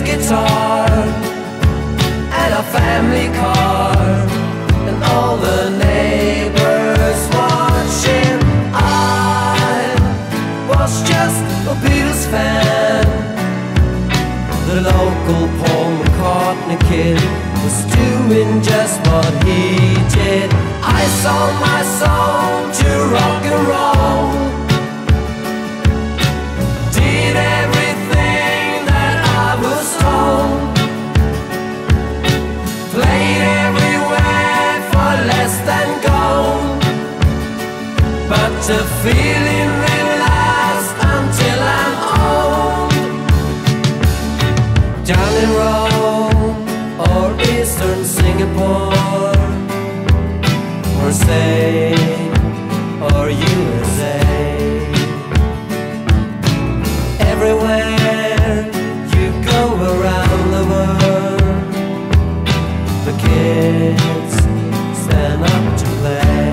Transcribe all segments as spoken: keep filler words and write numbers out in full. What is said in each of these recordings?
guitar and a family car, and all the neighbors watching. I was just a Beatles fan. The local Paul McCartney kid was doing just what he did. I sold my soul to rock and roll, did everything that I was told, played everywhere for less than gold, but the feeling will last until I'm old. Down in Rome or Eastern Singapore, or Spain or U S A, everywhere you go around the world, the kids stand up to play.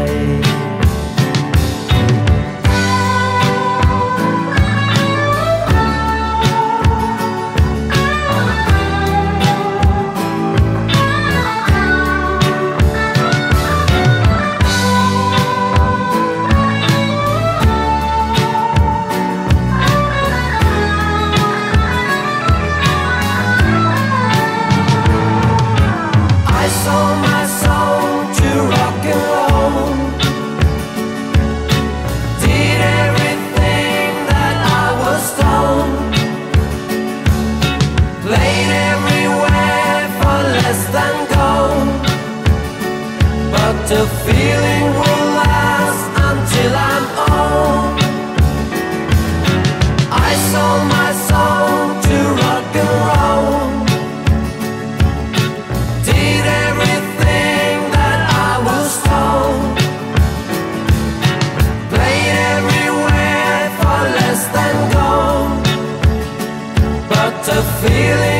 The feeling will last until I'm old. I sold my soul to rock and roll, did everything that I was told, played everywhere for less than gold, but the feeling